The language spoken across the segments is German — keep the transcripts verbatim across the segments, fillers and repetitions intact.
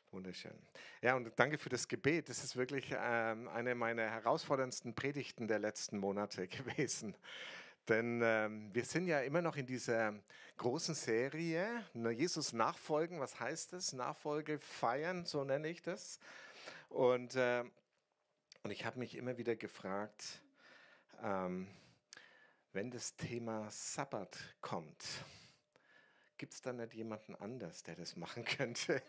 Wunderschön. Ja, und danke für das Gebet. Das ist wirklich ähm, eine meiner herausforderndsten Predigten der letzten Monate gewesen. Denn ähm, wir sind ja immer noch in dieser großen Serie, ne, Jesus nachfolgen. Was heißt das? Nachfolge feiern, so nenne ich das. Und, äh, und ich habe mich immer wieder gefragt, ähm, wenn das Thema Sabbat kommt, gibt es dann nicht jemanden anders, der das machen könnte?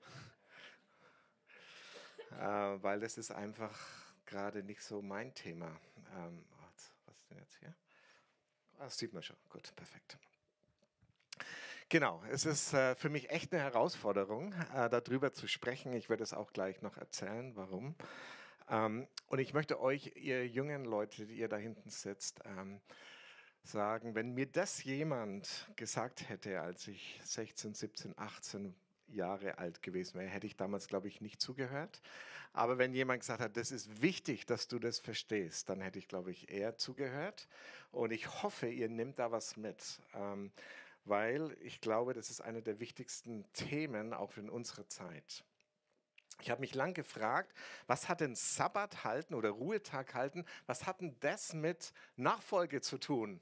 äh, weil das ist einfach gerade nicht so mein Thema. Ähm, was, was ist denn jetzt hier? Ah, das sieht man schon. Gut, perfekt. Genau, es ist äh, für mich echt eine Herausforderung, äh, darüber zu sprechen. Ich werde es auch gleich noch erzählen, warum. Ähm, und ich möchte euch, ihr jungen Leute, die ihr da hinten sitzt, ähm, sagen, wenn mir das jemand gesagt hätte, als ich sechzehn, siebzehn, achtzehn Jahre alt gewesen wäre, hätte ich damals, glaube ich, nicht zugehört. Aber wenn jemand gesagt hat, das ist wichtig, dass du das verstehst, dann hätte ich, glaube ich, eher zugehört. Und ich hoffe, ihr nehmt da was mit, ähm, weil ich glaube, das ist eine der wichtigsten Themen auch in unserer Zeit. Ich habe mich lang gefragt, was hat denn Sabbat halten oder Ruhetag halten, was hat denn das mit Nachfolge zu tun?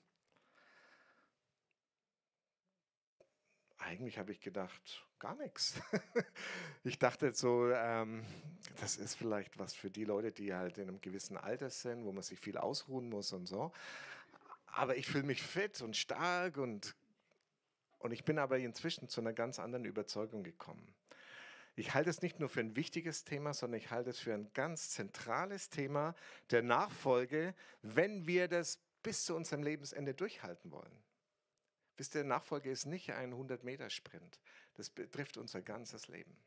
Eigentlich habe ich gedacht, gar nichts. Ich dachte so, ähm, das ist vielleicht was für die Leute, die halt in einem gewissen Alter sind, wo man sich viel ausruhen muss und so. Aber ich fühle mich fit und stark und, und ich bin aber inzwischen zu einer ganz anderen Überzeugung gekommen. Ich halte es nicht nur für ein wichtiges Thema, sondern ich halte es für ein ganz zentrales Thema der Nachfolge, wenn wir das bis zu unserem Lebensende durchhalten wollen. Wisst ihr, Nachfolge ist nicht ein hundert-Meter-Sprint. Das betrifft unser ganzes Leben.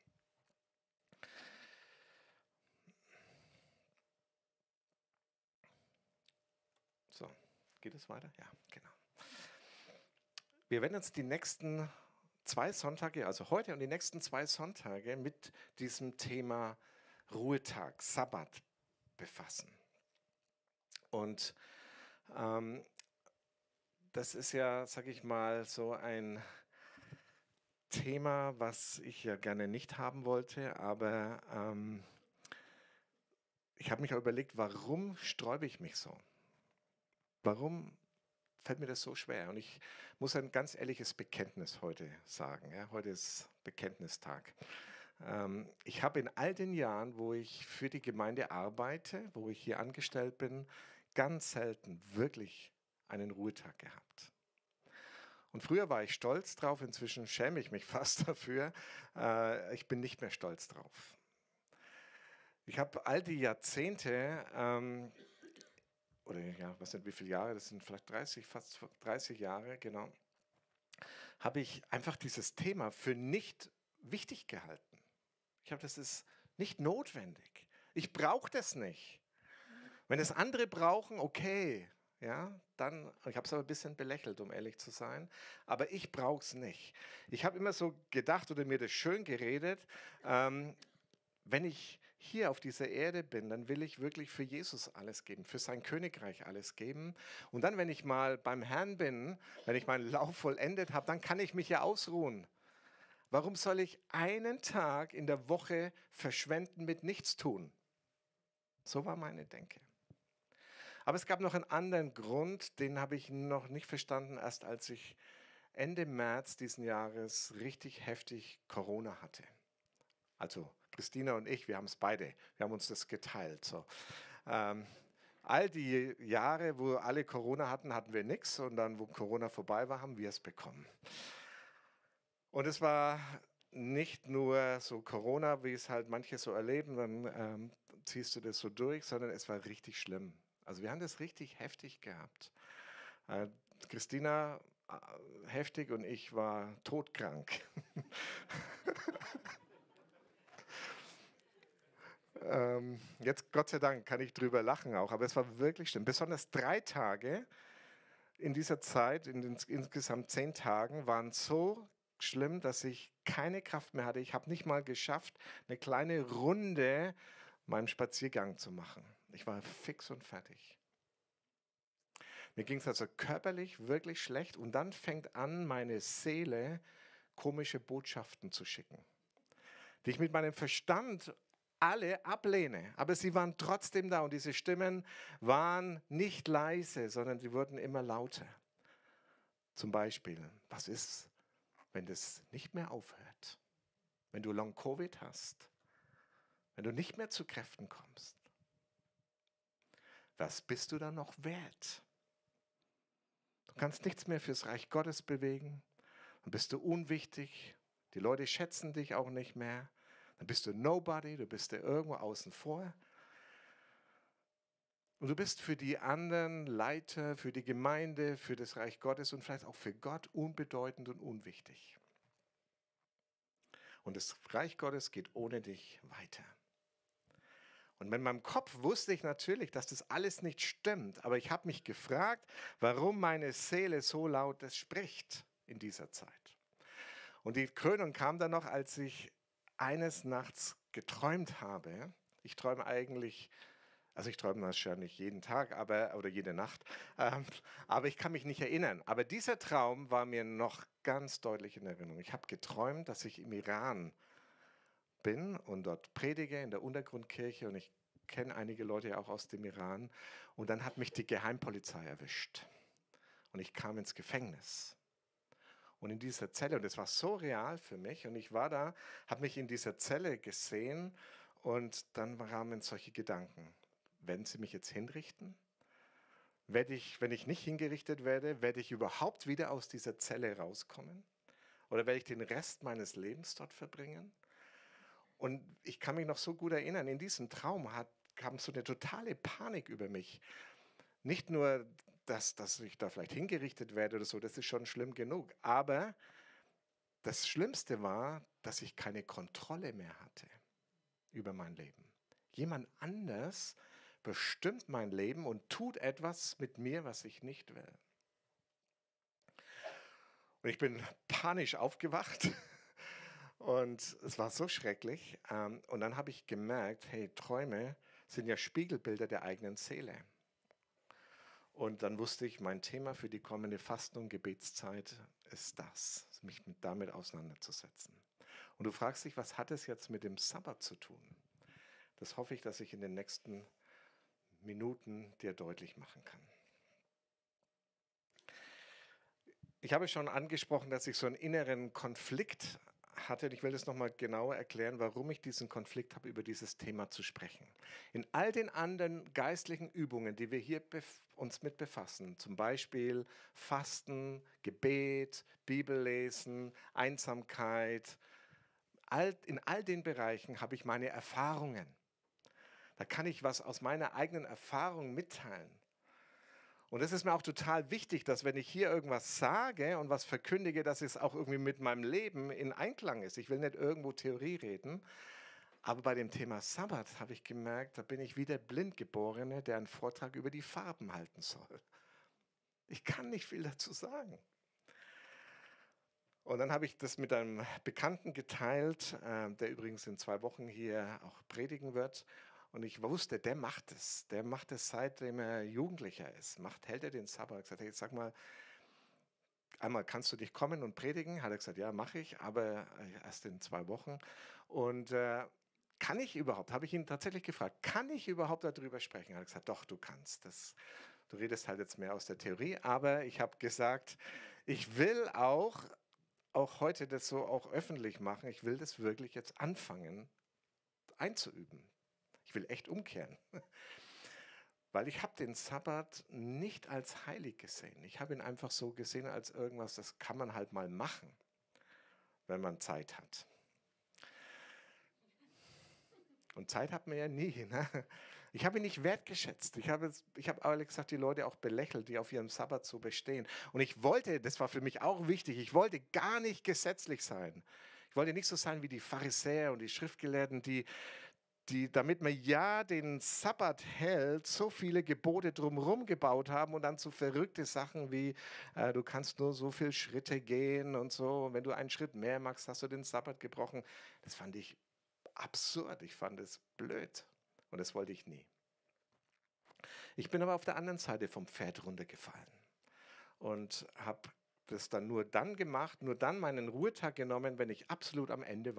So, geht es weiter? Ja, genau. Wir werden uns die nächsten zwei Sonntage, also heute und die nächsten zwei Sonntage mit diesem Thema Ruhetag, Sabbat befassen. Und ähm, das ist ja, sag ich mal, so ein Thema, was ich ja gerne nicht haben wollte, aber ähm, ich habe mich auch überlegt, warum sträube ich mich so? Warum fällt mir das so schwer? Und ich muss ein ganz ehrliches Bekenntnis heute sagen. Ja, heute ist Bekenntnistag. Ähm, ich habe in all den Jahren, wo ich für die Gemeinde arbeite, wo ich hier angestellt bin, ganz selten wirklich einen Ruhetag gehabt. Und früher war ich stolz drauf, inzwischen schäme ich mich fast dafür. Äh, ich bin nicht mehr stolz drauf. Ich habe all die Jahrzehnte, ähm, oder ja, was sind wie viele Jahre, das sind vielleicht dreißig, fast dreißig Jahre, genau, habe ich einfach dieses Thema für nicht wichtig gehalten. Ich habe, das ist nicht notwendig. Ich brauche das nicht. Wenn es andere brauchen, okay, ja, dann, ich habe es aber ein bisschen belächelt, um ehrlich zu sein, aber ich brauche es nicht. Ich habe immer so gedacht oder mir das schön geredet, ähm, wenn ich hier auf dieser Erde bin, dann will ich wirklich für Jesus alles geben, für sein Königreich alles geben. Und dann, wenn ich mal beim Herrn bin, wenn ich meinen Lauf vollendet habe, dann kann ich mich ja ausruhen. Warum soll ich einen Tag in der Woche verschwenden mit Nichtstun? So war meine Denke. Aber es gab noch einen anderen Grund, den habe ich noch nicht verstanden, erst als ich Ende März diesen Jahres richtig heftig Corona hatte. Also Christina und ich, wir haben es beide, wir haben uns das geteilt. So. Ähm, all die Jahre, wo alle Corona hatten, hatten wir nichts und dann, wo Corona vorbei war, haben wir es bekommen. Und es war nicht nur so Corona, wie es halt manche so erleben, dann ähm, ziehst du das so durch, sondern es war richtig schlimm. Also wir haben das richtig heftig gehabt. Äh, Christina äh, heftig und ich war todkrank. ähm, jetzt Gott sei Dank kann ich drüber lachen auch, aber es war wirklich schlimm. Besonders drei Tage in dieser Zeit, in den insgesamt zehn Tagen, waren so schlimm, dass ich keine Kraft mehr hatte. Ich habe nicht mal geschafft, eine kleine Runde meinem Spaziergang zu machen. Ich war fix und fertig. Mir ging es also körperlich wirklich schlecht und dann fängt an, meine Seele komische Botschaften zu schicken. die ich mit meinem Verstand alle ablehne. Aber sie waren trotzdem da und diese Stimmen waren nicht leise, sondern sie wurden immer lauter. Zum Beispiel, was ist, wenn das nicht mehr aufhört? Wenn du Long-Covid hast? Wenn du nicht mehr zu Kräften kommst? Was bist du dann noch wert? Du kannst nichts mehr fürs Reich Gottes bewegen. Dann bist du unwichtig. Die Leute schätzen dich auch nicht mehr. Dann bist du nobody, du bist ja irgendwo außen vor. Und du bist für die anderen Leiter, für die Gemeinde, für das Reich Gottes und vielleicht auch für Gott unbedeutend und unwichtig. Und das Reich Gottes geht ohne dich weiter. Und in meinem Kopf wusste ich natürlich, dass das alles nicht stimmt. Aber ich habe mich gefragt, warum meine Seele so laut das spricht in dieser Zeit. Und die Krönung kam dann noch, als ich eines Nachts geträumt habe. Ich träume eigentlich, also ich träume wahrscheinlich jeden Tag aber, oder jede Nacht, ähm, aber ich kann mich nicht erinnern. Aber dieser Traum war mir noch ganz deutlich in Erinnerung. Ich habe geträumt, dass ich im Iran bin und dort predige in der Untergrundkirche und ich kenne einige Leute auch aus dem Iran. Und dann hat mich die Geheimpolizei erwischt und ich kam ins Gefängnis. Und in dieser Zelle, und das war so real für mich, und ich war da, habe mich in dieser Zelle gesehen und dann kamen solche Gedanken. Werden sie mich jetzt hinrichten? Werde ich, wenn ich nicht hingerichtet werde, werde ich überhaupt wieder aus dieser Zelle rauskommen? Oder werde ich den Rest meines Lebens dort verbringen? Und ich kann mich noch so gut erinnern, in diesem Traum hat, kam so eine totale Panik über mich. Nicht nur, dass, dass ich da vielleicht hingerichtet werde oder so, das ist schon schlimm genug. Aber das Schlimmste war, dass ich keine Kontrolle mehr hatte über mein Leben. Jemand anders bestimmt mein Leben und tut etwas mit mir, was ich nicht will. Und ich bin panisch aufgewacht. Und es war so schrecklich. Und dann habe ich gemerkt, hey, Träume sind ja Spiegelbilder der eigenen Seele. Und dann wusste ich, mein Thema für die kommende Fasten- und Gebetszeit ist das, mich damit auseinanderzusetzen. Und du fragst dich, was hat es jetzt mit dem Sabbat zu tun? Das hoffe ich, dass ich in den nächsten Minuten dir deutlich machen kann. Ich habe schon angesprochen, dass ich so einen inneren Konflikt hatte. Und ich will das nochmal genauer erklären, warum ich diesen Konflikt habe, über dieses Thema zu sprechen. In all den anderen geistlichen Übungen, die wir hier uns mit befassen, zum Beispiel Fasten, Gebet, Bibellesen, Einsamkeit, all, in all den Bereichen habe ich meine Erfahrungen. Da kann ich was aus meiner eigenen Erfahrung mitteilen. Und es ist mir auch total wichtig, dass wenn ich hier irgendwas sage und was verkündige, dass es auch irgendwie mit meinem Leben in Einklang ist. Ich will nicht irgendwo Theorie reden, aber bei dem Thema Sabbat habe ich gemerkt, da bin ich wie der Blindgeborene, der einen Vortrag über die Farben halten soll. Ich kann nicht viel dazu sagen. Und dann habe ich das mit einem Bekannten geteilt, der übrigens in zwei Wochen hier auch predigen wird. Und ich wusste, der macht es. Der macht es, seitdem er Jugendlicher ist. Macht, hält er den Sabbat. Ich gesagt, hey, sag mal, einmal kannst du dich kommen und predigen? Hat er gesagt, ja, mache ich, aber erst in zwei Wochen. Und äh, kann ich überhaupt, habe ich ihn tatsächlich gefragt, kann ich überhaupt darüber sprechen? Hat er gesagt, doch, du kannst. Das, du redest halt jetzt mehr aus der Theorie. Aber ich habe gesagt, ich will auch, auch heute das so auch öffentlich machen. Ich will das wirklich jetzt anfangen einzuüben. Ich will echt umkehren, weil ich habe den Sabbat nicht als heilig gesehen. Ich habe ihn einfach so gesehen als irgendwas, das kann man halt mal machen, wenn man Zeit hat. Und Zeit hat man ja nie. Ne? Ich habe ihn nicht wertgeschätzt. Ich habe, ich habe ehrlich gesagt die Leute auch belächelt, die auf ihrem Sabbat so bestehen. Und ich wollte, das war für mich auch wichtig, ich wollte gar nicht gesetzlich sein. Ich wollte nicht so sein wie die Pharisäer und die Schriftgelehrten, die die, damit man ja den Sabbat hält, so viele Gebote drumherum gebaut haben und dann so verrückte Sachen wie, äh, du kannst nur so viele Schritte gehen und so. Und wenn du einen Schritt mehr machst, hast du den Sabbat gebrochen. Das fand ich absurd. Ich fand es blöd. Und das wollte ich nie. Ich bin aber auf der anderen Seite vom Pferd runtergefallen und habe das dann nur dann gemacht, nur dann meinen Ruhetag genommen, wenn ich absolut am Ende war.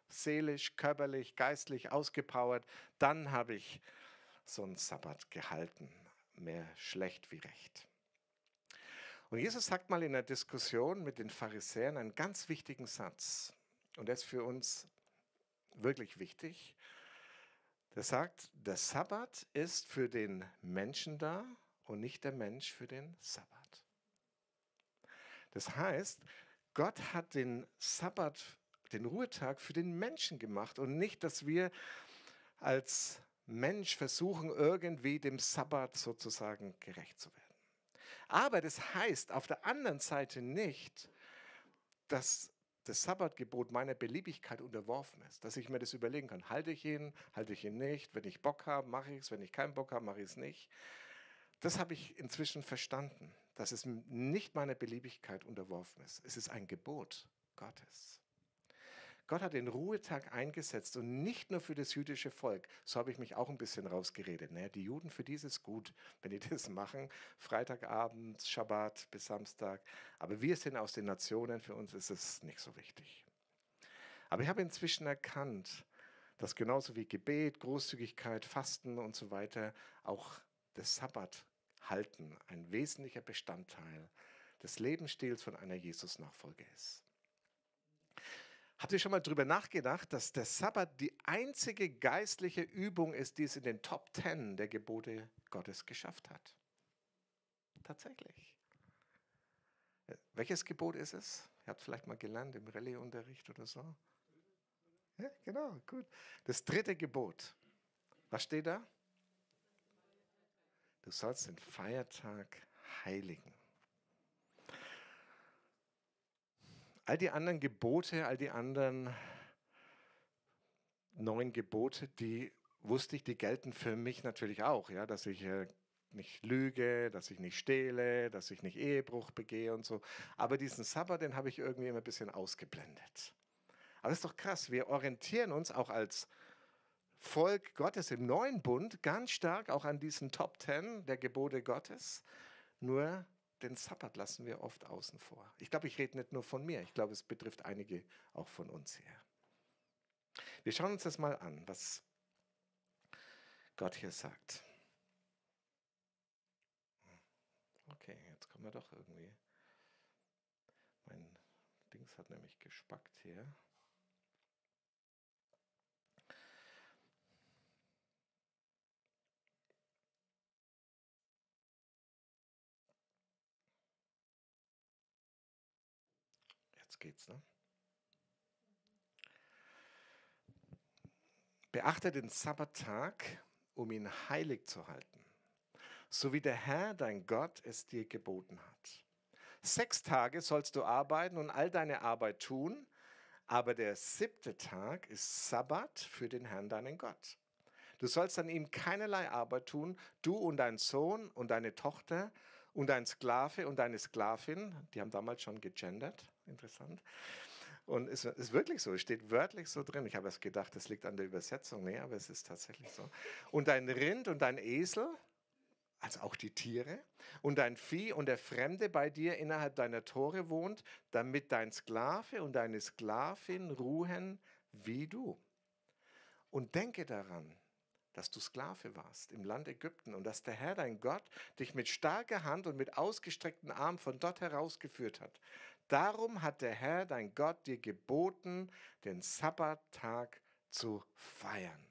seelisch, körperlich, geistlich ausgepowert, dann habe ich so einen Sabbat gehalten. Mehr schlecht wie recht. Und Jesus sagt mal in einer Diskussion mit den Pharisäern einen ganz wichtigen Satz. Und der ist für uns wirklich wichtig. Der sagt, der Sabbat ist für den Menschen da und nicht der Mensch für den Sabbat. Das heißt, Gott hat den Sabbat, den Ruhetag für den Menschen gemacht und nicht, dass wir als Mensch versuchen, irgendwie dem Sabbat sozusagen gerecht zu werden. Aber das heißt auf der anderen Seite nicht, dass das Sabbatgebot meiner Beliebigkeit unterworfen ist, dass ich mir das überlegen kann. Halte ich ihn, halte ich ihn nicht? Wenn ich Bock habe, mache ich es. Wenn ich keinen Bock habe, mache ich es nicht. Das habe ich inzwischen verstanden, dass es nicht meiner Beliebigkeit unterworfen ist. Es ist ein Gebot Gottes. Gott hat den Ruhetag eingesetzt und nicht nur für das jüdische Volk. So habe ich mich auch ein bisschen rausgeredet. Naja, die Juden, für die ist es gut, wenn die das machen. Freitagabend, Schabbat bis Samstag. Aber wir sind aus den Nationen, für uns ist es nicht so wichtig. Aber ich habe inzwischen erkannt, dass genauso wie Gebet, Großzügigkeit, Fasten und so weiter auch das Sabbat halten ein wesentlicher Bestandteil des Lebensstils von einer Jesus-Nachfolge ist. Habt ihr schon mal darüber nachgedacht, dass der Sabbat die einzige geistliche Übung ist, die es in den Top Ten der Gebote Gottes geschafft hat? Tatsächlich. Welches Gebot ist es? Ihr habt vielleicht mal gelernt im Rallye-Unterricht oder so. Ja, genau, gut. Das dritte Gebot. Was steht da? Du sollst den Feiertag heiligen. All die anderen Gebote, all die anderen neun Gebote, die wusste ich, die gelten für mich natürlich auch, ja, dass ich äh, nicht lüge, dass ich nicht stehle, dass ich nicht Ehebruch begehe und so. Aber diesen Sabbat, den habe ich irgendwie immer ein bisschen ausgeblendet. Aber das ist doch krass, wir orientieren uns auch als Volk Gottes im neuen Bund ganz stark auch an diesen Top Ten der Gebote Gottes. Nur den Sabbat lassen wir oft außen vor. Ich glaube, ich rede nicht nur von mir. Ich glaube, es betrifft einige auch von uns hier. Wir schauen uns das mal an, was Gott hier sagt. Okay, jetzt kommen wir doch irgendwie. Mein Dings hat nämlich gespackt hier. Jetzt geht's, ne? Beachte den Sabbattag, um ihn heilig zu halten, so wie der Herr, dein Gott, es dir geboten hat. Sechs Tage sollst du arbeiten und all deine Arbeit tun, aber der siebte Tag ist Sabbat für den Herrn, deinen Gott. Du sollst an ihm keinerlei Arbeit tun, du und dein Sohn und deine Tochter und dein Sklave und deine Sklavin, die haben damals schon gegendert, interessant. Und es ist wirklich so, es steht wörtlich so drin. Ich habe erst gedacht, das liegt an der Übersetzung. Nee, aber es ist tatsächlich so. Und dein Rind und dein Esel, also auch die Tiere, und dein Vieh und der Fremde bei dir innerhalb deiner Tore wohnt, damit dein Sklave und deine Sklavin ruhen wie du. Und denke daran, dass du Sklave warst im Land Ägypten und dass der Herr, dein Gott, dich mit starker Hand und mit ausgestreckten Arm von dort herausgeführt hat. Darum hat der Herr, dein Gott, dir geboten, den Sabbattag zu feiern.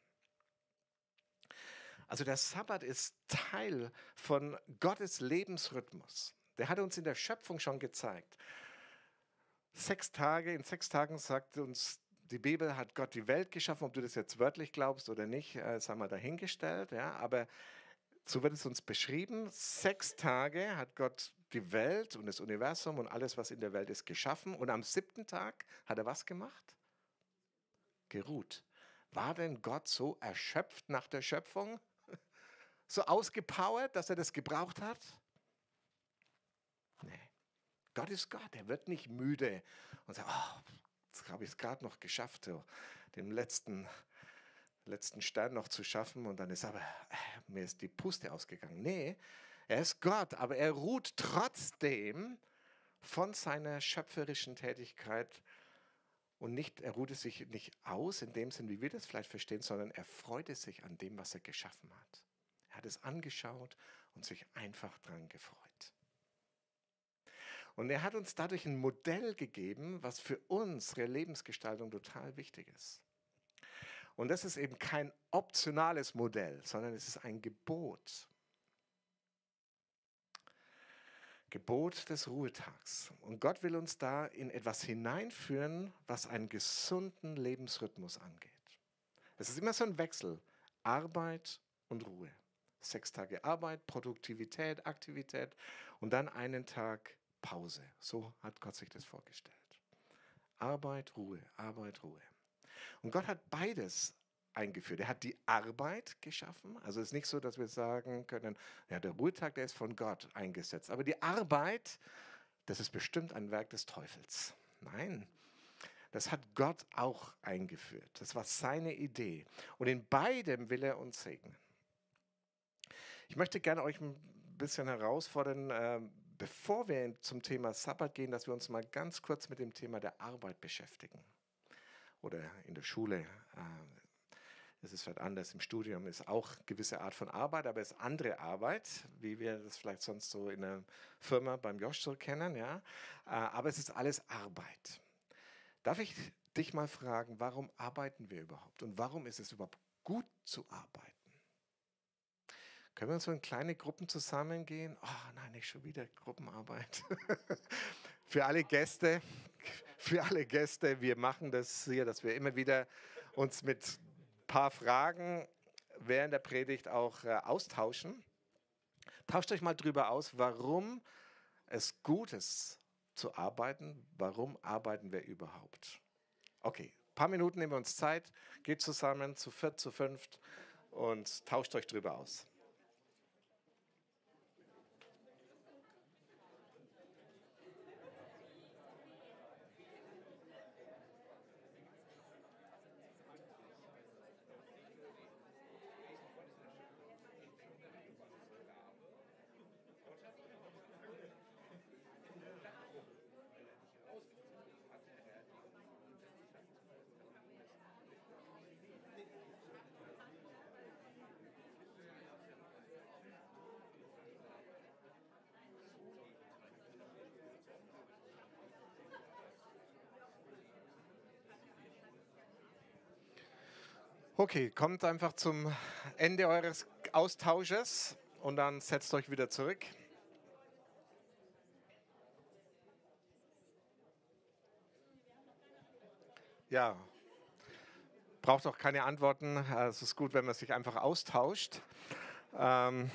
Also der Sabbat ist Teil von Gottes Lebensrhythmus. Der hat uns in der Schöpfung schon gezeigt. Sechs Tage, in sechs Tagen sagt uns die Bibel, hat Gott die Welt geschaffen. Ob du das jetzt wörtlich glaubst oder nicht, äh, sei mal dahingestellt. Ja, aber so wird es uns beschrieben. Sechs Tage hat Gott die Welt und das Universum und alles, was in der Welt ist, geschaffen. Und am siebten Tag hat er was gemacht? Geruht. War denn Gott so erschöpft nach der Schöpfung? So ausgepowert, dass er das gebraucht hat? Nee. Gott ist Gott. Er wird nicht müde und sagt, oh, jetzt habe ich es gerade noch geschafft, so, den letzten, letzten Stern noch zu schaffen. Und dann ist aber, äh, mir ist die Puste ausgegangen. Nee, er ist Gott, aber er ruht trotzdem von seiner schöpferischen Tätigkeit Und nicht, er ruhte sich nicht aus in dem Sinn, wie wir das vielleicht verstehen, sondern er freute sich an dem, was er geschaffen hat. Er hat es angeschaut und sich einfach dran gefreut. Und er hat uns dadurch ein Modell gegeben, was für unsere Lebensgestaltung total wichtig ist. Und das ist eben kein optionales Modell, sondern es ist ein Gebot. Gebot des Ruhetags. Und Gott will uns da in etwas hineinführen, was einen gesunden Lebensrhythmus angeht. Es ist immer so ein Wechsel, Arbeit und Ruhe. Sechs Tage Arbeit, Produktivität, Aktivität und dann einen Tag Pause. So hat Gott sich das vorgestellt. Arbeit, Ruhe, Arbeit, Ruhe. Und Gott hat beides eingeführt. Er hat die Arbeit geschaffen. Also es ist nicht so, dass wir sagen können, ja, der Ruhetag, der ist von Gott eingesetzt. Aber die Arbeit, das ist bestimmt ein Werk des Teufels. Nein, das hat Gott auch eingeführt. Das war seine Idee. Und in beidem will er uns segnen. Ich möchte gerne euch ein bisschen herausfordern, äh, bevor wir zum Thema Sabbat gehen, dass wir uns mal ganz kurz mit dem Thema der Arbeit beschäftigen. Oder in der Schule. Äh, Es ist vielleicht anders, im Studium ist auch eine gewisse Art von Arbeit, aber es ist andere Arbeit, wie wir das vielleicht sonst so in einer Firma beim Josh so kennen. Ja? Aber es ist alles Arbeit. Darf ich dich mal fragen, warum arbeiten wir überhaupt? Und warum ist es überhaupt gut zu arbeiten? Können wir uns so in kleine Gruppen zusammengehen? Oh nein, nicht schon wieder Gruppenarbeit. Für alle Gäste, für alle Gäste, wir machen das hier, dass wir immer wieder uns mit paar Fragen während der Predigt auch äh, austauschen. Tauscht euch mal drüber aus, warum es gut ist zu arbeiten. Warum arbeiten wir überhaupt? Okay, ein paar Minuten nehmen wir uns Zeit, geht zusammen zu viert, zu fünft und tauscht euch drüber aus. Okay, kommt einfach zum Ende eures Austausches und dann setzt euch wieder zurück. Ja, braucht auch keine Antworten. Es ist gut, wenn man sich einfach austauscht. Ähm,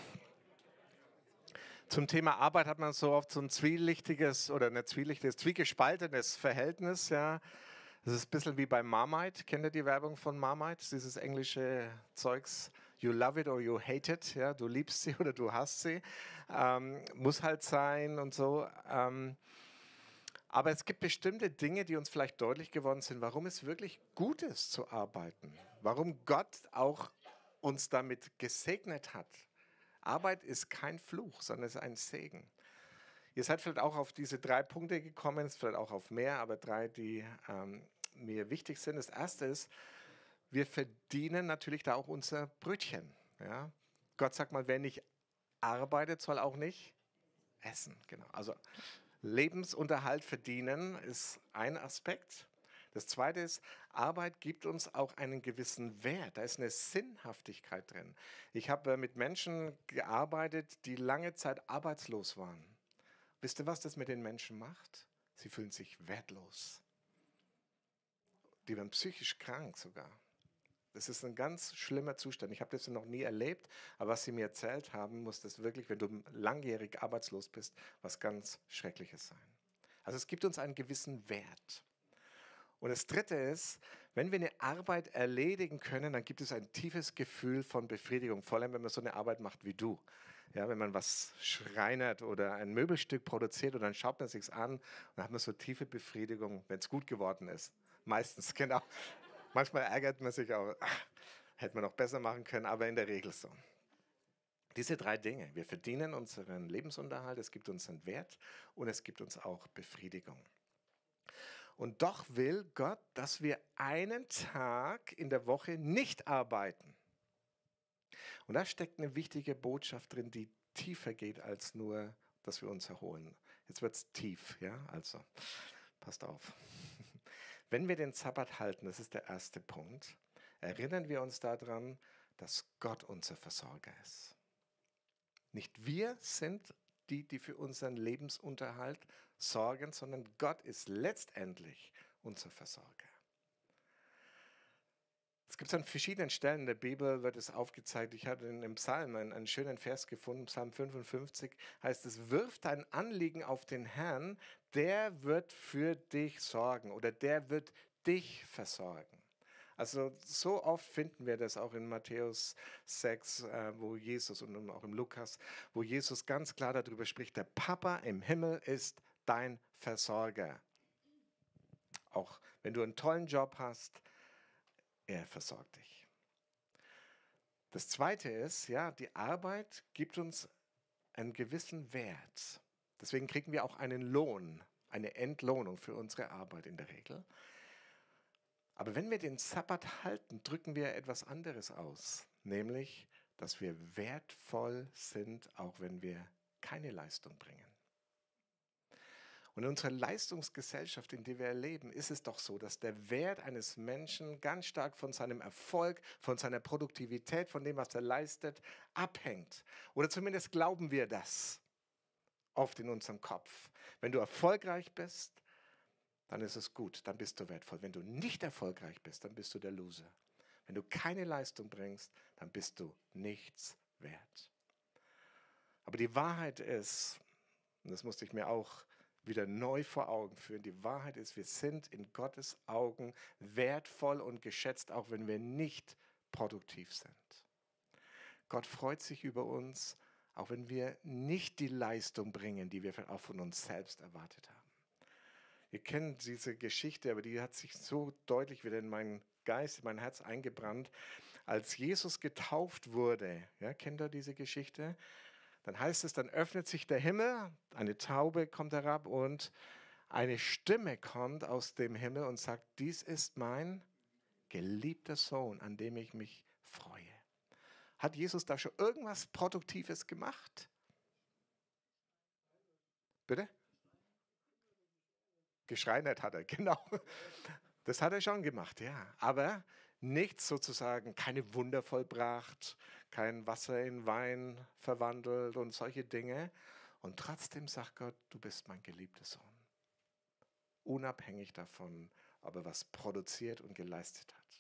zum Thema Arbeit hat man so oft so ein zwielichtiges oder nicht zwielichtiges, zwiegespaltenes Verhältnis. Ja. Das ist ein bisschen wie bei Marmite. Kennt ihr die Werbung von Marmite? Dieses englische Zeugs. You love it or you hate it. Ja, du liebst sie oder du hasst sie. Ähm, muss halt sein und so. Ähm, aber es gibt bestimmte Dinge, die uns vielleicht deutlich geworden sind, warum es wirklich gut ist zu arbeiten. Warum Gott auch uns damit gesegnet hat. Arbeit ist kein Fluch, sondern es ist ein Segen. Ihr seid vielleicht auch auf diese drei Punkte gekommen, vielleicht auch auf mehr, aber drei, die ähm, mir wichtig sind. Das erste ist, wir verdienen natürlich da auch unser Brötchen. Ja? Gott sagt mal, wer nicht arbeitet, soll auch nicht essen. Genau. Also Lebensunterhalt verdienen ist ein Aspekt. Das zweite ist, Arbeit gibt uns auch einen gewissen Wert. Da ist eine Sinnhaftigkeit drin. Ich habe mit Menschen gearbeitet, die lange Zeit arbeitslos waren. Wisst ihr, was das mit den Menschen macht? Sie fühlen sich wertlos. Die werden psychisch krank sogar. Das ist ein ganz schlimmer Zustand. Ich habe das noch nie erlebt, aber was sie mir erzählt haben, muss das wirklich, wenn du langjährig arbeitslos bist, was ganz Schreckliches sein. Also es gibt uns einen gewissen Wert. Und das Dritte ist, wenn wir eine Arbeit erledigen können, dann gibt es ein tiefes Gefühl von Befriedigung, vor allem wenn man so eine Arbeit macht wie du. Ja, wenn man was schreinert oder ein Möbelstück produziert und dann schaut man sich's an und dann hat man so tiefe Befriedigung, wenn es gut geworden ist. Meistens, genau. Manchmal ärgert man sich auch, ach, hätte man noch besser machen können, aber in der Regel so. Diese drei Dinge, wir verdienen unseren Lebensunterhalt, es gibt uns einen Wert und es gibt uns auch Befriedigung. Und doch will Gott, dass wir einen Tag in der Woche nicht arbeiten. Und da steckt eine wichtige Botschaft drin, die tiefer geht als nur, dass wir uns erholen. Jetzt wird es tief, ja, also passt auf. Wenn wir den Sabbat halten, das ist der erste Punkt, erinnern wir uns daran, dass Gott unser Versorger ist. Nicht wir sind die, die für unseren Lebensunterhalt sorgen, sondern Gott ist letztendlich unser Versorger. Es gibt an verschiedenen Stellen in der Bibel, wird es aufgezeigt. Ich habe in, im Psalm einen, einen schönen Vers gefunden, Psalm fünfundfünfzig, heißt es, wirf dein Anliegen auf den Herrn, der wird für dich sorgen oder der wird dich versorgen. Also so oft finden wir das auch in Matthäus sechs, äh, wo Jesus und auch im Lukas, wo Jesus ganz klar darüber spricht, der Papa im Himmel ist dein Versorger. Auch wenn du einen tollen Job hast, er versorgt dich. Das Zweite ist, ja, die Arbeit gibt uns einen gewissen Wert. Deswegen kriegen wir auch einen Lohn, eine Entlohnung für unsere Arbeit in der Regel. Aber wenn wir den Sabbat halten, drücken wir etwas anderes aus, nämlich, dass wir wertvoll sind, auch wenn wir keine Leistung bringen. Und in unserer Leistungsgesellschaft, in der wir leben, ist es doch so, dass der Wert eines Menschen ganz stark von seinem Erfolg, von seiner Produktivität, von dem, was er leistet, abhängt. Oder zumindest glauben wir das oft in unserem Kopf. Wenn du erfolgreich bist, dann ist es gut, dann bist du wertvoll. Wenn du nicht erfolgreich bist, dann bist du der Loser. Wenn du keine Leistung bringst, dann bist du nichts wert. Aber die Wahrheit ist, und das musste ich mir auch wieder neu vor Augen führen, die Wahrheit ist, wir sind in Gottes Augen wertvoll und geschätzt, auch wenn wir nicht produktiv sind. Gott freut sich über uns, auch wenn wir nicht die Leistung bringen, die wir auch von uns selbst erwartet haben. Ihr kennt diese Geschichte, aber die hat sich so deutlich wieder in meinen Geist, in mein Herz eingebrannt. Als Jesus getauft wurde, ja, kennt ihr diese Geschichte? Dann heißt es, dann öffnet sich der Himmel, eine Taube kommt herab und eine Stimme kommt aus dem Himmel und sagt, dies ist mein geliebter Sohn, an dem ich mich freue. Hat Jesus da schon irgendwas Produktives gemacht? Bitte? Geschreinert hat er, genau. Das hat er schon gemacht, ja. Aber nichts sozusagen, keine Wunder vollbracht, kein Wasser in Wein verwandelt und solche Dinge. Und trotzdem sagt Gott, du bist mein geliebter Sohn. Unabhängig davon, ob er was produziert und geleistet hat.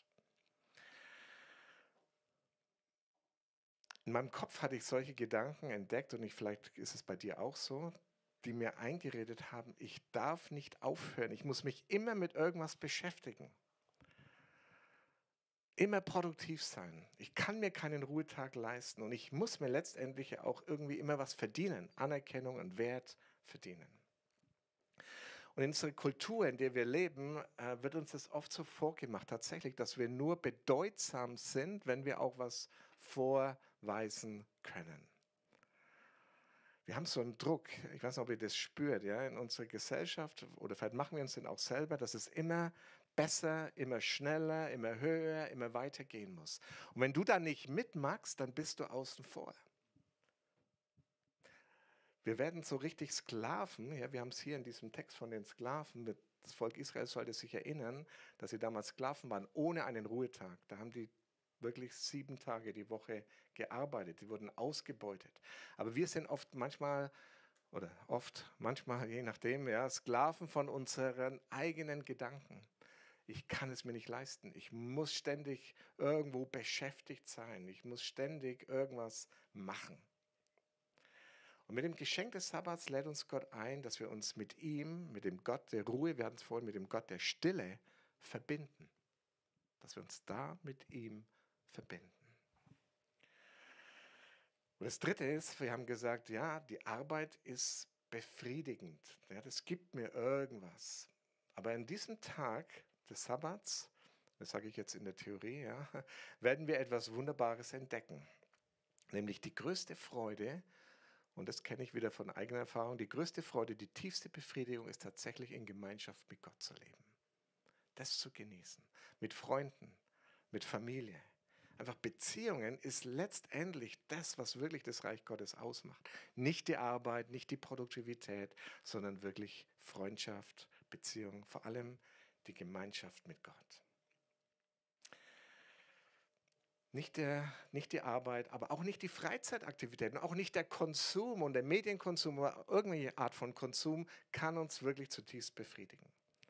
In meinem Kopf hatte ich solche Gedanken entdeckt und ich, vielleicht ist es bei dir auch so, die mir eingeredet haben, ich darf nicht aufhören, ich muss mich immer mit irgendwas beschäftigen. Immer produktiv sein. Ich kann mir keinen Ruhetag leisten und ich muss mir letztendlich auch irgendwie immer was verdienen, Anerkennung und Wert verdienen. Und in unserer Kultur, in der wir leben, äh, wird uns das oft so vorgemacht, tatsächlich, dass wir nur bedeutsam sind, wenn wir auch was vorweisen können. Wir haben so einen Druck, ich weiß nicht, ob ihr das spürt, ja, in unserer Gesellschaft, oder vielleicht machen wir uns den auch selber, dass es immer besser, immer schneller, immer höher, immer weiter gehen muss. Und wenn du da nicht mitmachst, dann bist du außen vor. Wir werden so richtig Sklaven, ja, wir haben es hier in diesem Text von den Sklaven, das Volk Israel sollte sich erinnern, dass sie damals Sklaven waren, ohne einen Ruhetag. Da haben die wirklich sieben Tage die Woche gearbeitet, die wurden ausgebeutet. Aber wir sind oft manchmal, oder oft, manchmal, je nachdem, ja, Sklaven von unseren eigenen Gedanken. Ich kann es mir nicht leisten. Ich muss ständig irgendwo beschäftigt sein. Ich muss ständig irgendwas machen. Und mit dem Geschenk des Sabbats lädt uns Gott ein, dass wir uns mit ihm, mit dem Gott der Ruhe, wir hatten es vorhin, mit dem Gott der Stille verbinden. Dass wir uns da mit ihm verbinden. Und das Dritte ist, wir haben gesagt, ja, die Arbeit ist befriedigend. Ja, das gibt mir irgendwas. Aber in diesem Tag des Sabbats, das sage ich jetzt in der Theorie, ja, werden wir etwas Wunderbares entdecken. Nämlich die größte Freude, und das kenne ich wieder von eigener Erfahrung, die größte Freude, die tiefste Befriedigung ist tatsächlich in Gemeinschaft mit Gott zu leben. das zu genießen. Mit Freunden, mit Familie. Einfach Beziehungen ist letztendlich das, was wirklich das Reich Gottes ausmacht. Nicht die Arbeit, nicht die Produktivität, sondern wirklich Freundschaft, Beziehung, vor allem die Gemeinschaft mit Gott. Nicht, der, nicht die Arbeit, aber auch nicht die Freizeitaktivitäten, auch nicht der Konsum und der Medienkonsum oder irgendeine Art von Konsum kann uns wirklich zutiefst befriedigen.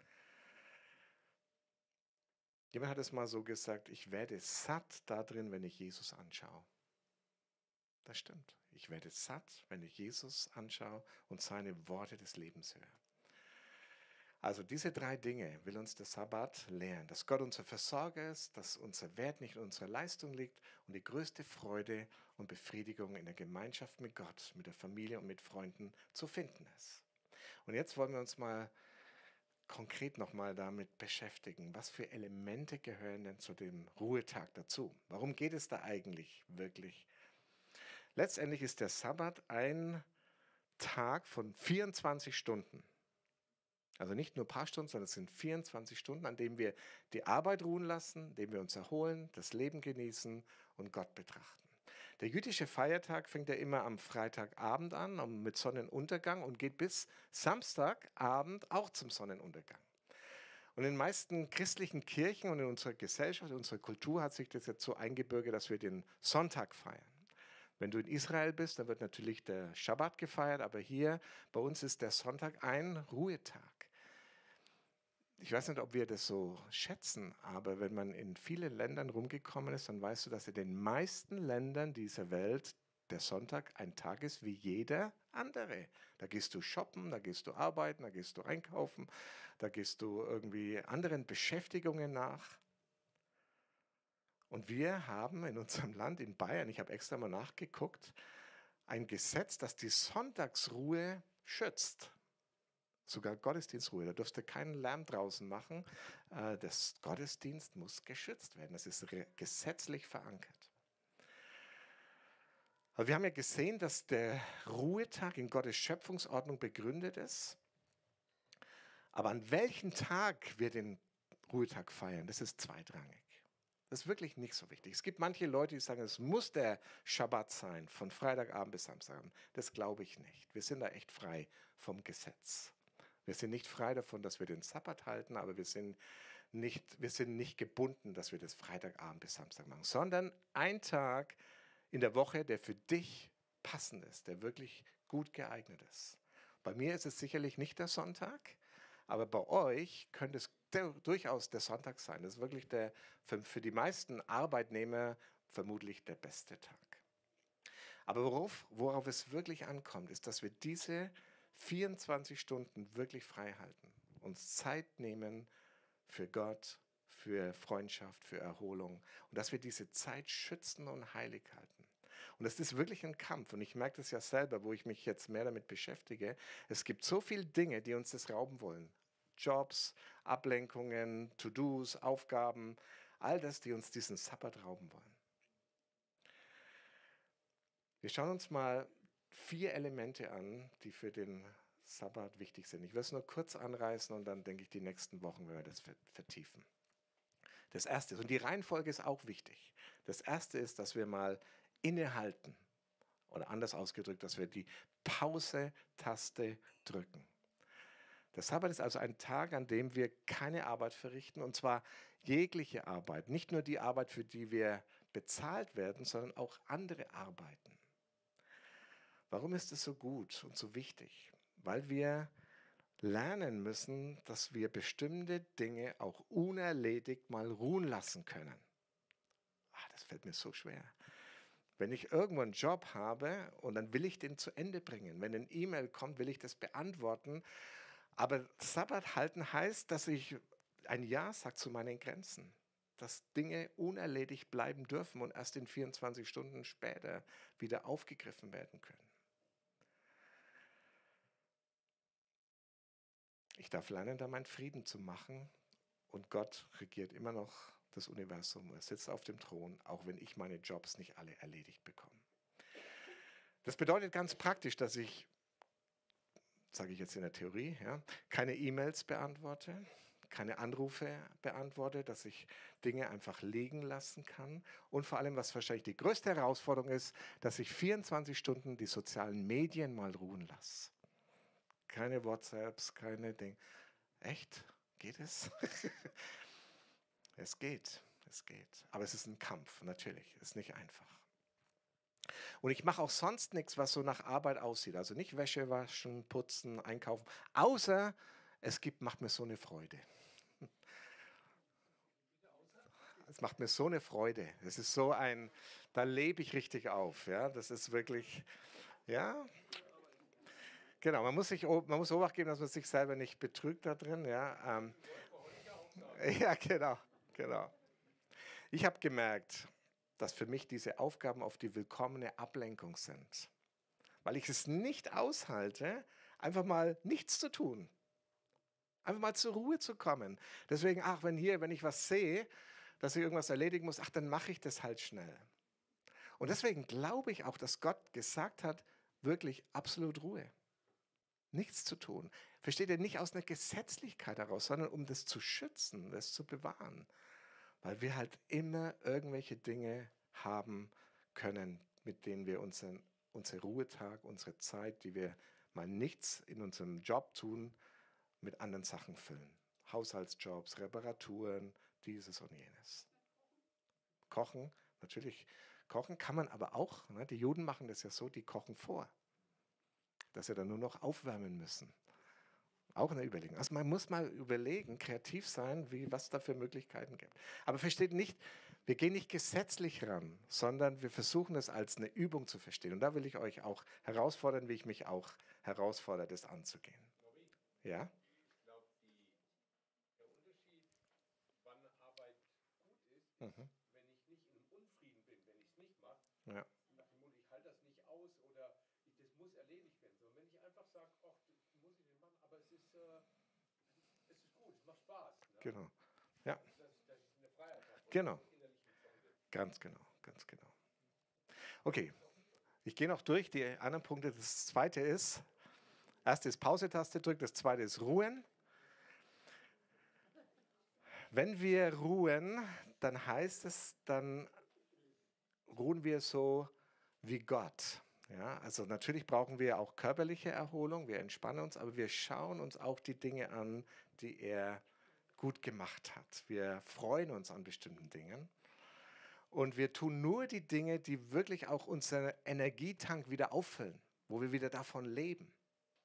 Jemand hat es mal so gesagt, ich werde satt darin, wenn ich Jesus anschaue. Das stimmt. Ich werde satt, wenn ich Jesus anschaue und seine Worte des Lebens höre. Also diese drei Dinge will uns der Sabbat lehren, dass Gott unser Versorger ist, dass unser Wert nicht in unserer Leistung liegt und die größte Freude und Befriedigung in der Gemeinschaft mit Gott, mit der Familie und mit Freunden zu finden ist. Und jetzt wollen wir uns mal konkret nochmal damit beschäftigen, was für Elemente gehören denn zu dem Ruhetag dazu? Warum geht es da eigentlich wirklich? Letztendlich ist der Sabbat ein Tag von vierundzwanzig Stunden. Also nicht nur ein paar Stunden, sondern es sind vierundzwanzig Stunden, an denen wir die Arbeit ruhen lassen, in denen wir uns erholen, das Leben genießen und Gott betrachten. Der jüdische Feiertag fängt ja immer am Freitagabend an, mit Sonnenuntergang und geht bis Samstagabend auch zum Sonnenuntergang. Und in den meisten christlichen Kirchen und in unserer Gesellschaft, in unserer Kultur hat sich das jetzt so eingebürgert, dass wir den Sonntag feiern. Wenn du in Israel bist, dann wird natürlich der Schabbat gefeiert, aber hier bei uns ist der Sonntag ein Ruhetag. Ich weiß nicht, ob wir das so schätzen, aber wenn man in vielen Ländern rumgekommen ist, dann weißt du, dass in den meisten Ländern dieser Welt der Sonntag ein Tag ist wie jeder andere. Da gehst du shoppen, da gehst du arbeiten, da gehst du einkaufen, da gehst du irgendwie anderen Beschäftigungen nach. Und wir haben in unserem Land, in Bayern, ich habe extra mal nachgeguckt, ein Gesetz, das die Sonntagsruhe schützt. Sogar Gottesdienstruhe. Da dürfte keinen Lärm draußen machen. Das Gottesdienst muss geschützt werden. Das ist gesetzlich verankert. Aber wir haben ja gesehen, dass der Ruhetag in Gottes Schöpfungsordnung begründet ist. Aber an welchem Tag wir den Ruhetag feiern, das ist zweitrangig. Das ist wirklich nicht so wichtig. Es gibt manche Leute, die sagen, es muss der Schabbat sein, von Freitagabend bis Samstagabend. Das glaube ich nicht. Wir sind da echt frei vom Gesetz. Wir sind nicht frei davon, dass wir den Sabbat halten, aber wir sind nicht, wir sind nicht gebunden, dass wir das Freitagabend bis Samstag machen, sondern ein Tag in der Woche, der für dich passend ist, der wirklich gut geeignet ist. Bei mir ist es sicherlich nicht der Sonntag, aber bei euch könnte es durchaus der Sonntag sein. Das ist wirklich der, für, für die meisten Arbeitnehmer vermutlich der beste Tag. Aber worauf, worauf es wirklich ankommt, ist, dass wir diese vierundzwanzig Stunden wirklich frei halten, uns Zeit nehmen für Gott, für Freundschaft, für Erholung und dass wir diese Zeit schützen und heilig halten. Und das ist wirklich ein Kampf und ich merke das ja selber, wo ich mich jetzt mehr damit beschäftige. Es gibt so viele Dinge, die uns das rauben wollen. Jobs, Ablenkungen, To-Dos, Aufgaben, all das, die uns diesen Sabbat rauben wollen. Wir schauen uns mal vier Elemente an, die für den Sabbat wichtig sind. Ich werde es nur kurz anreißen und dann denke ich, die nächsten Wochen werden wir das vertiefen. Das erste ist, und die Reihenfolge ist auch wichtig. Das erste ist, dass wir mal innehalten. Oder anders ausgedrückt, dass wir die Pause-Taste drücken. Der Sabbat ist also ein Tag, an dem wir keine Arbeit verrichten, und zwar jegliche Arbeit. Nicht nur die Arbeit, für die wir bezahlt werden, sondern auch andere Arbeiten. Warum ist es so gut und so wichtig? Weil wir lernen müssen, dass wir bestimmte Dinge auch unerledigt mal ruhen lassen können. Ach, das fällt mir so schwer. Wenn ich irgendwo einen Job habe und dann will ich den zu Ende bringen. Wenn ein E-Mail kommt, will ich das beantworten. Aber Sabbat halten heißt, dass ich ein Ja sage zu meinen Grenzen. Dass Dinge unerledigt bleiben dürfen und erst in vierundzwanzig Stunden später wieder aufgegriffen werden können. Ich darf lernen, da meinen Frieden zu machen und Gott regiert immer noch das Universum. Er sitzt auf dem Thron, auch wenn ich meine Jobs nicht alle erledigt bekomme. Das bedeutet ganz praktisch, dass ich, sage ich jetzt in der Theorie, ja, keine E-Mails beantworte, keine Anrufe beantworte, dass ich Dinge einfach liegen lassen kann. Und vor allem, was wahrscheinlich die größte Herausforderung ist, dass ich vierundzwanzig Stunden die sozialen Medien mal ruhen lasse. Keine WhatsApps, keine Dinge. Echt? Geht es? Es geht, es geht. Aber es ist ein Kampf, natürlich. Es ist nicht einfach. Und ich mache auch sonst nichts, was so nach Arbeit aussieht. Also nicht Wäsche waschen, putzen, einkaufen. Außer es gibt, macht mir so eine Freude. Es macht mir so eine Freude. Es ist so ein, da lebe ich richtig auf. Ja, das ist wirklich, ja, genau. Man muss sich, man muss Obacht geben, dass man sich selber nicht betrügt da drin. Ja, ähm, ja, genau, genau. Ich habe gemerkt, dass für mich diese Aufgaben oft die willkommene Ablenkung sind, weil ich es nicht aushalte, einfach mal nichts zu tun, einfach mal zur Ruhe zu kommen. Deswegen, ach, wenn hier, wenn ich was sehe, dass ich irgendwas erledigen muss, ach, dann mache ich das halt schnell. Und deswegen glaube ich auch, dass Gott gesagt hat, wirklich absolut Ruhe. Nichts zu tun. Versteht ihr, nicht aus einer Gesetzlichkeit heraus, sondern um das zu schützen, das zu bewahren. Weil wir halt immer irgendwelche Dinge haben können, mit denen wir unseren, unseren Ruhetag, unsere Zeit, die wir mal nichts in unserem Job tun, mit anderen Sachen füllen. Haushaltsjobs, Reparaturen, dieses und jenes. Kochen, natürlich, kochen kann man aber auch. Ne? Die Juden machen das ja so, die kochen vor, dass sie dann nur noch aufwärmen müssen. Auch eine Überlegung. Also man muss mal überlegen, kreativ sein, wie, was es da für Möglichkeiten gibt. Aber versteht nicht, wir gehen nicht gesetzlich ran, sondern wir versuchen es als eine Übung zu verstehen. Und da will ich euch auch herausfordern, wie ich mich auch herausfordere, das anzugehen. Ja? Ich glaube, der Unterschied, wann Arbeit gut ist, Mhm. ist, wenn ich nicht in einem Unfrieden bin, wenn ich es nicht mache, Ja. nach dem Motto, ich halte das nicht aus oder ich, das muss erledigt werden. Sondern wenn ich einfach sage, ach, das muss ich nicht machen, aber es ist, äh, es ist gut, es macht Spaß. Ne? Genau. Ja. Dass, dass ich eine Freiheit habe und Genau. nicht innerlichen Zwang bin. Ganz genau, ganz genau. Okay, ich gehe noch durch die anderen Punkte. Das zweite ist, erste ist Pause-Taste drücken, das zweite ist Ruhen. Wenn wir ruhen, dann heißt es, dann ruhen wir so wie Gott. Ja, also natürlich brauchen wir auch körperliche Erholung, wir entspannen uns, aber wir schauen uns auch die Dinge an, die er gut gemacht hat. Wir freuen uns an bestimmten Dingen. Und wir tun nur die Dinge, die wirklich auch unseren Energietank wieder auffüllen, wo wir wieder davon leben.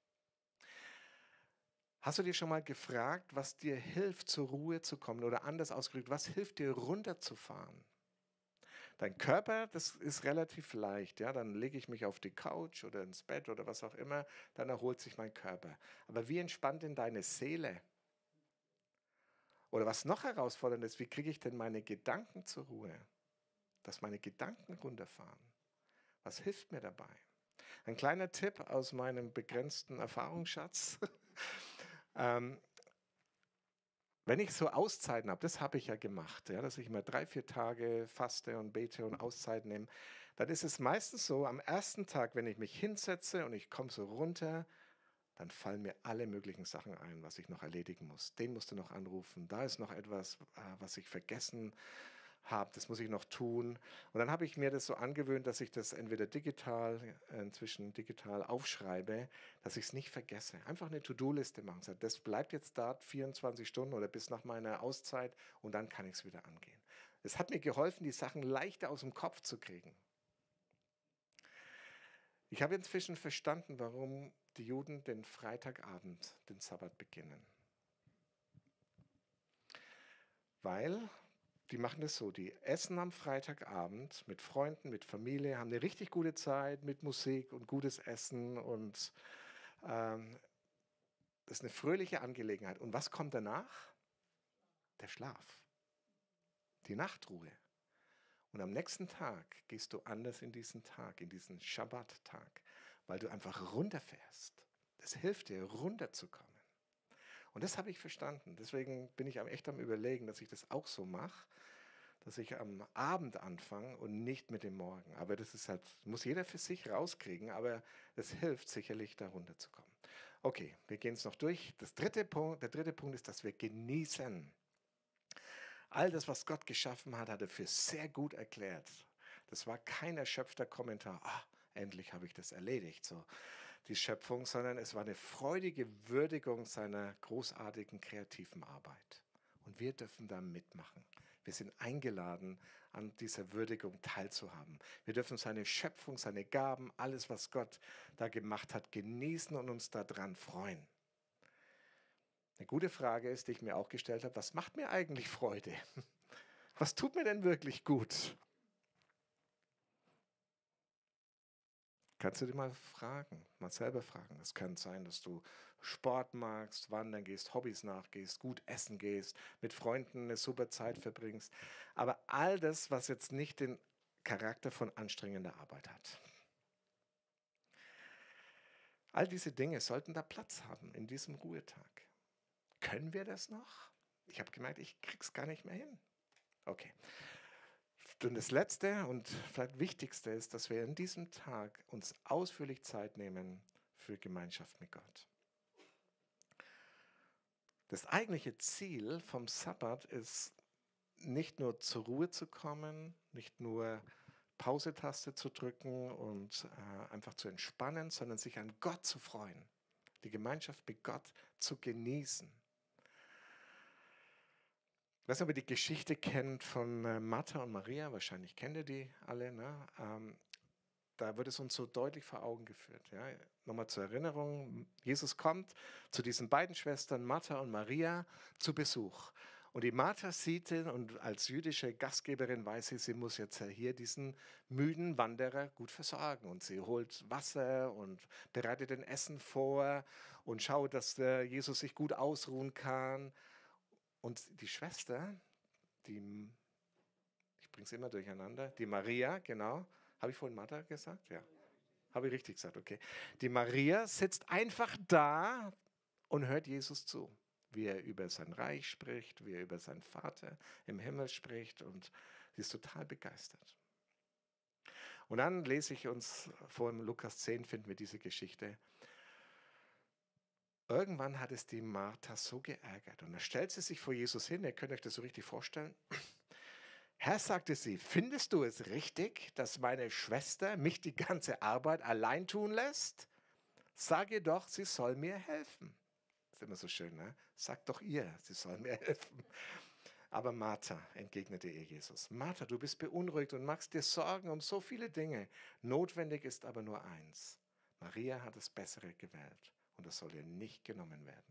Hast du dir schon mal gefragt, was dir hilft, zur Ruhe zu kommen? Oder anders ausgedrückt, was hilft dir, runterzufahren? Dein Körper, das ist relativ leicht. Ja? Dann lege ich mich auf die Couch oder ins Bett oder was auch immer, dann erholt sich mein Körper. Aber wie entspannt denn deine Seele? Oder was noch herausfordernd ist, wie kriege ich denn meine Gedanken zur Ruhe? Dass meine Gedanken runterfahren. Was hilft mir dabei? Ein kleiner Tipp aus meinem begrenzten Erfahrungsschatz. ähm, wenn ich so Auszeiten habe, das habe ich ja gemacht, ja, dass ich immer drei, vier Tage faste und bete und Auszeit nehme, dann ist es meistens so, am ersten Tag, wenn ich mich hinsetze und ich komme so runter, dann fallen mir alle möglichen Sachen ein, was ich noch erledigen muss. Den musst du noch anrufen, da ist noch etwas, äh, was ich vergessen habe, das muss ich noch tun. Und dann habe ich mir das so angewöhnt, dass ich das entweder digital, äh, inzwischen digital aufschreibe, dass ich es nicht vergesse. Einfach eine To-Do-Liste machen. So, das bleibt jetzt da vierundzwanzig Stunden oder bis nach meiner Auszeit und dann kann ich es wieder angehen. Es hat mir geholfen, die Sachen leichter aus dem Kopf zu kriegen. Ich habe inzwischen verstanden, warum die Juden den Freitagabend, den Sabbat beginnen. Weil die machen das so, die essen am Freitagabend mit Freunden, mit Familie, haben eine richtig gute Zeit mit Musik und gutes Essen und ähm, das ist eine fröhliche Angelegenheit. Und was kommt danach? Der Schlaf, die Nachtruhe. Und am nächsten Tag gehst du anders in diesen Tag, in diesen Schabbat-Tag, weil du einfach runterfährst. Das hilft dir, runterzukommen. Und das habe ich verstanden. Deswegen bin ich echt am Überlegen, dass ich das auch so mache, dass ich am Abend anfange und nicht mit dem Morgen. Aber das ist halt, muss jeder für sich rauskriegen, aber es hilft sicherlich, da runterzukommen. Okay, wir gehen es noch durch. Das dritte Punkt, der dritte Punkt ist, dass wir genießen. All das, was Gott geschaffen hat, hat er für sehr gut erklärt. Das war kein erschöpfter Kommentar. Ah, endlich habe ich das erledigt, so die Schöpfung, sondern es war eine freudige Würdigung seiner großartigen kreativen Arbeit. Und wir dürfen da mitmachen. Wir sind eingeladen, an dieser Würdigung teilzuhaben. Wir dürfen seine Schöpfung, seine Gaben, alles, was Gott da gemacht hat, genießen und uns daran freuen. Eine gute Frage ist, die ich mir auch gestellt habe, was macht mir eigentlich Freude? Was tut mir denn wirklich gut? Kannst du dir mal fragen, mal selber fragen. Es kann sein, dass du Sport magst, wandern gehst, Hobbys nachgehst, gut essen gehst, mit Freunden eine super Zeit verbringst. Aber all das, was jetzt nicht den Charakter von anstrengender Arbeit hat. All diese Dinge sollten da Platz haben in diesem Ruhetag. Können wir das noch? Ich habe gemerkt, ich krieg's gar nicht mehr hin. Okay. Und das Letzte und vielleicht Wichtigste ist, dass wir in diesem Tag uns ausführlich Zeit nehmen für Gemeinschaft mit Gott. Das eigentliche Ziel vom Sabbat ist nicht nur zur Ruhe zu kommen, nicht nur Pause-Taste zu drücken und äh, einfach zu entspannen, sondern sich an Gott zu freuen, die Gemeinschaft mit Gott zu genießen. Ich weiß nicht, ob ihr die Geschichte kennt von äh, Martha und Maria, wahrscheinlich kennt ihr die alle. Ne? Ähm, da wird es uns so deutlich vor Augen geführt. Ja? Nochmal zur Erinnerung, Jesus kommt zu diesen beiden Schwestern, Martha und Maria, zu Besuch. Und die Martha sieht ihn und als jüdische Gastgeberin weiß sie, sie muss jetzt hier diesen müden Wanderer gut versorgen. Und sie holt Wasser und bereitet ein Essen vor und schaut, dass der Jesus sich gut ausruhen kann. Und die Schwester, die, ich bringe es immer durcheinander, die Maria, genau, habe ich vorhin Martha gesagt? Ja, habe ich richtig gesagt, okay. Die Maria sitzt einfach da und hört Jesus zu, wie er über sein Reich spricht, wie er über seinen Vater im Himmel spricht und sie ist total begeistert. Und dann lese ich uns vor im Lukas zehn, finden wir diese Geschichte. Irgendwann hat es die Martha so geärgert und da stellt sie sich vor Jesus hin, ihr könnt euch das so richtig vorstellen. Herr, sagte sie, findest du es richtig, dass meine Schwester mich die ganze Arbeit allein tun lässt? Sag ihr doch, sie soll mir helfen. Das ist immer so schön, ne? Sag doch ihr, sie soll mir helfen. Aber Martha, entgegnete ihr Jesus, Martha, du bist beunruhigt und machst dir Sorgen um so viele Dinge. Notwendig ist aber nur eins. Maria hat das Bessere gewählt. Und das soll ihr nicht genommen werden.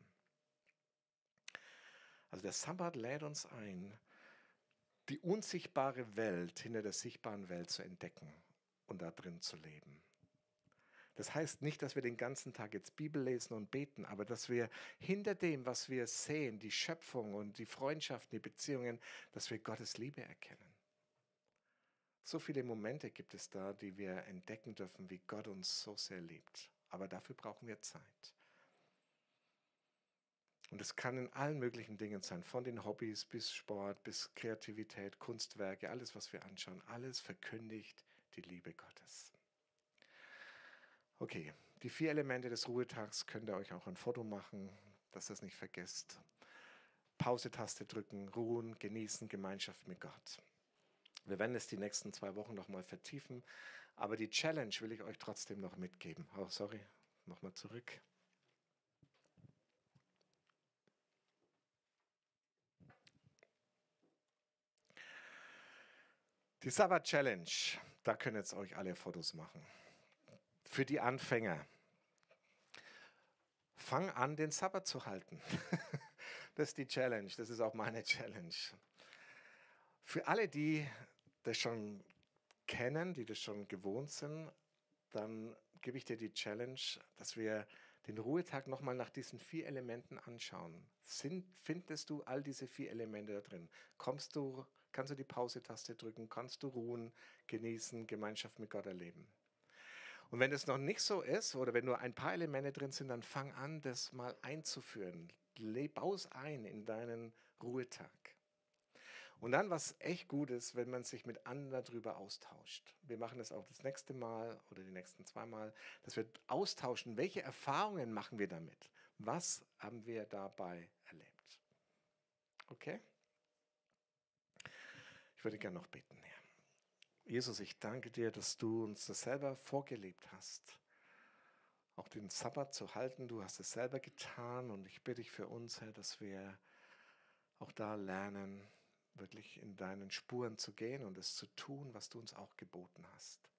Also der Sabbat lädt uns ein, die unsichtbare Welt hinter der sichtbaren Welt zu entdecken und da drin zu leben. Das heißt nicht, dass wir den ganzen Tag jetzt Bibel lesen und beten, aber dass wir hinter dem, was wir sehen, die Schöpfung und die Freundschaften, die Beziehungen, dass wir Gottes Liebe erkennen. So viele Momente gibt es da, die wir entdecken dürfen, wie Gott uns so sehr liebt. Aber dafür brauchen wir Zeit. Und es kann in allen möglichen Dingen sein, von den Hobbys bis Sport, bis Kreativität, Kunstwerke, alles, was wir anschauen, alles verkündigt die Liebe Gottes. Okay, die vier Elemente des Ruhetags könnt ihr euch auch ein Foto machen, dass ihr es nicht vergesst. Pause-Taste drücken, ruhen, genießen, Gemeinschaft mit Gott. Wir werden es die nächsten zwei Wochen nochmal vertiefen, aber die Challenge will ich euch trotzdem noch mitgeben. Oh, sorry, nochmal zurück. Die Sabbat-Challenge, da können jetzt euch alle Fotos machen. Für die Anfänger. Fang an, den Sabbat zu halten. Das ist die Challenge, das ist auch meine Challenge. Für alle, die das schon kennen, die das schon gewohnt sind, dann gebe ich dir die Challenge, dass wir den Ruhetag nochmal nach diesen vier Elementen anschauen. Sind, findest du all diese vier Elemente da drin? Kommst du, kannst du die Pause-Taste drücken, kannst du ruhen, genießen, Gemeinschaft mit Gott erleben? Und wenn das noch nicht so ist oder wenn nur ein paar Elemente drin sind, dann fang an, das mal einzuführen. Bau es ein in deinen Ruhetag. Und dann, was echt gut ist, wenn man sich mit anderen darüber austauscht. Wir machen das auch das nächste Mal oder die nächsten zwei Mal, dass wir austauschen, welche Erfahrungen machen wir damit? Was haben wir dabei erlebt? Okay? Ich würde gerne noch beten, Herr. Jesus, ich danke dir, dass du uns das selber vorgelebt hast. Auch den Sabbat zu halten, du hast es selber getan. Und ich bitte dich für uns, Herr, dass wir auch da lernen, wirklich in deinen Spuren zu gehen und es zu tun, was du uns auch geboten hast.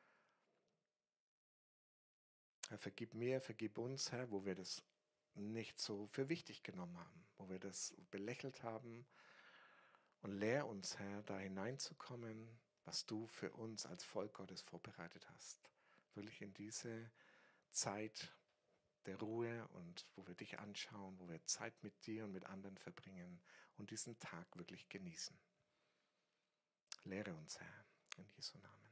Herr, vergib mir, vergib uns, Herr, wo wir das nicht so für wichtig genommen haben, wo wir das belächelt haben. Und lehr uns, Herr, da hineinzukommen, was du für uns als Volk Gottes vorbereitet hast. Wirklich in diese Zeit der Ruhe und wo wir dich anschauen, wo wir Zeit mit dir und mit anderen verbringen und diesen Tag wirklich genießen. Lehre uns, Herr, in Jesu Namen.